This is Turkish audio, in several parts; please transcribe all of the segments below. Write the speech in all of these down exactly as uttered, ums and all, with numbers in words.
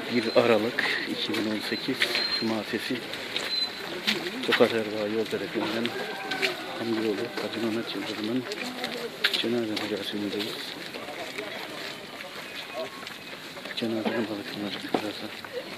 bir Aralık iki bin on sekiz Cumartesi Tokat Erbaa yol tarafından Hamdiyoğlu Hacı Mehmet Yıldırım'ın cenaze merasimdeyiz. Cenazeden bakılacak birazdan.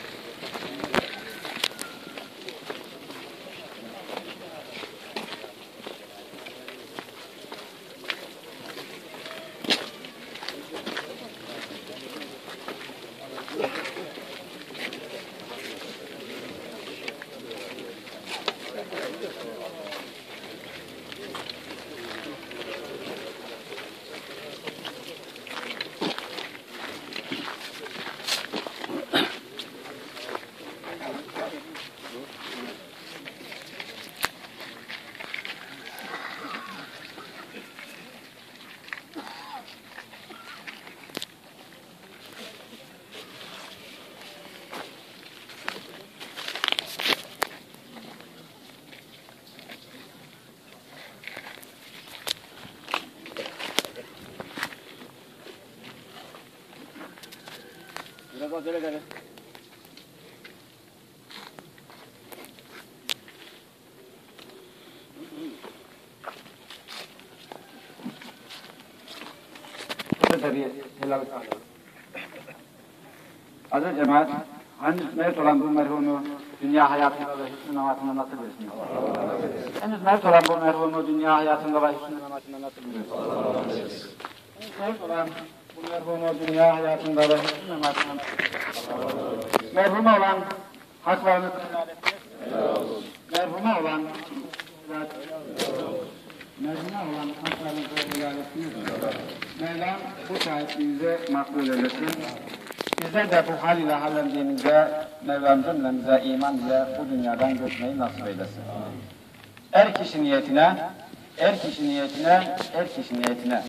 Biraz acele edelim. Aziz cemaat, henüz mevcut olan bu merhumu dünya hayatında ve hüsnü namatında nasıl bilirsiniz? Henüz mevcut olan bu merhumu dünya hayatında ve hüsnü namatında nasıl bilirsiniz? Henüz mevcut olan bu merhumu dünya hayatında ve hüsnü namatında nasıl bilirsiniz? Merhuma olan haklarını helal etmek, merhuma olan merhuma olan haklarını helal etmek, Mevlam bu şahitliğinize makbul eylesin. Bizler de bu hal ile hallendiğimizde Mevlam cümlemize iman ile bu dünyadan göçmeyi nasip eylesin. Er kişi niyetine, er kişi niyetine, er kişi niyetine.